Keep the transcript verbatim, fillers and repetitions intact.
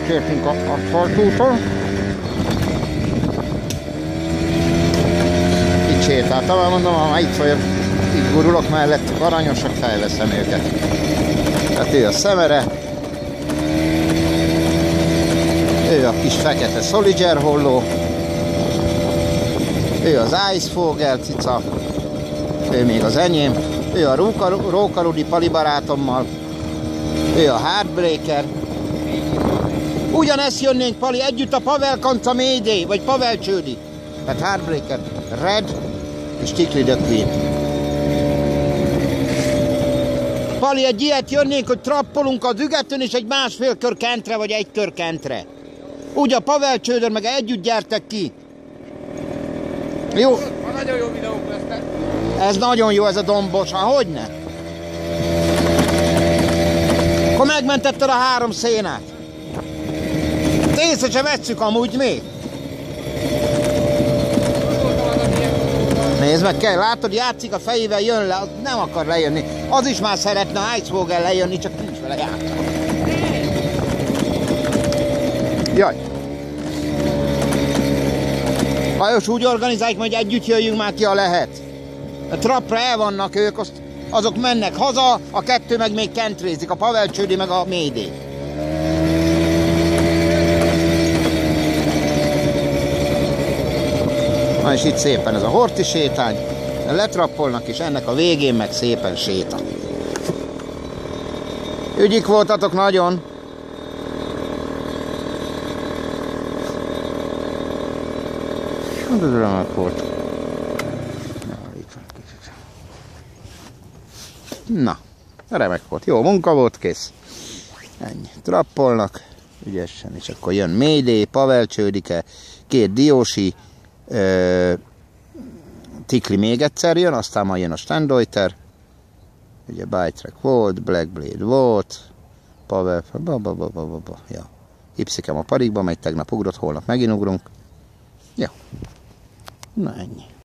átértünk az aszfaltúton. Itt sétáltam, mondom, ha itt vagyok, itt gurulok mellett, aranyosak, felveszem őket. Tehát ő a szemere, ő a kis fekete Soliger holló, ő az Icefogel cica, ő még az enyém, ő a Róka Rudi Pali barátommal, ő a Heartbreaker. Ugyanezt jönnénk, Pali, együtt a Pavel Kanca Mayday, vagy Pavel Csődi. Tehát Heartbreaker, Red és Tikli the Queen. Pali, egy ilyet jönnénk, hogy trappolunk az ügetőn, és egy másfél kör kentre, vagy egy kör kentre. Úgy a Pavel Csődör, meg együtt gyertek ki. Jó? Nagyon jó videók lesznek. Ez nagyon jó, ez a dombos, ha hogyne? Akkor megmentetted a három szénát. Észre se vesszük amúgy még. Nézd meg, kell, látod, játszik a fejével, jön le, az nem akar lejönni. Az is már szeretne a Icefogel lejönni, csak nincs vele játszani. Jaj. Hajos, úgy organizáljuk, hogy együtt jöjjünk már ki, ha lehet. A trappra el vannak ők, azt, azok mennek haza, a kettő meg még kentrézik, a Pavel Csődi meg a Mayday. Na és itt szépen ez a Horti sétány, letrappolnak, és ennek a végén meg szépen séta. Ügyik voltatok nagyon. Remek volt. Na, remek volt. Jó munka volt, kész. Ennyi. Trappolnak ügyesen, és akkor jön Mayday, Pavel Csődike, két Diósi, uh, Tikli még egyszer jön, aztán majd jön a Standoiter, ugye Bite-Track volt, Black Blade volt, Pavel, ba, ba, ba, ba, ba. Ja. Ipszikem a parikba megy, tegnap ugrott, holnap megint ugrunk. Jó. Na ennyi.